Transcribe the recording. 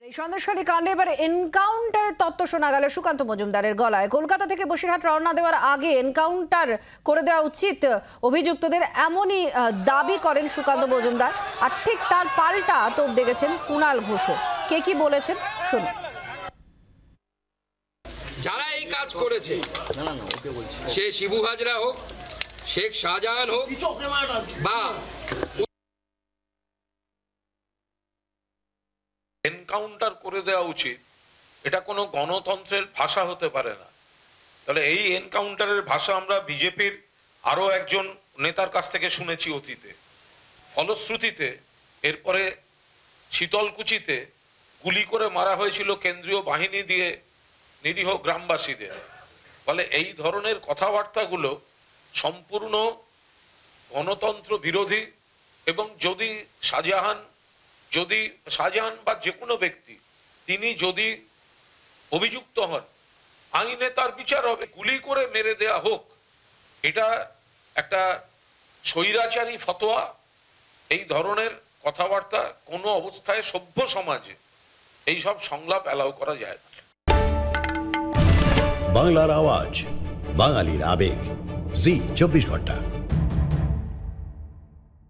সন্দেশখালী কাণ্ডে এবার এনকাউন্টারের তত্ত্ব শোনা গেল সুকান্ত মজুমদারের গলায়। কলকাতা থেকে বসিরহাট রওনা দেওয়ার আগে এনকাউন্টার করে দেওয়া উচিত অভিযুক্তদের, এমনই দাবি করেন সুকান্ত মজুমদার। আর ঠিক তার পাল্টা তোপ দেখেছেন কুণাল ঘোষও। কে কি বলেছেন শুনুন। যারা এই কাজ করেছে, সে শিবু হাজরা হোক, শেখ শাহজাহান হোক, বা এনকাউন্টার করে দেওয়া উচিত, এটা কোনো গণতন্ত্রের ভাষা হতে পারে না। তাহলে এই এনকাউন্টারের ভাষা আমরা বিজেপির আরো একজন নেতার কাছ থেকে শুনেছি অতীতে। ফলশ্রুতিতে এরপরে শীতলকুচিতে গুলি করে মারা হয়েছিল কেন্দ্রীয় বাহিনী দিয়ে নিরীহ গ্রামবাসীদের। ফলে এই ধরনের কথাবার্তাগুলো সম্পূর্ণ গণতন্ত্র বিরোধী। এবং যদি শাহজাহান বা যে কোনো ব্যক্তি তিনি যদি অভিযুক্ত হন, আইনে তার বিচার হবে। গুলি করে মেরে দেয়া হোক, এটা একটা স্বৈরাচারী ফতোয়া। এই ধরনের কথাবার্তা কোনো অবস্থায় সভ্য সমাজে এই সব সংলাপ অ্যালাউ করা যায় না। বাংলার আওয়াজ, বাঙালির আবেগ, জি 24 ঘন্টা।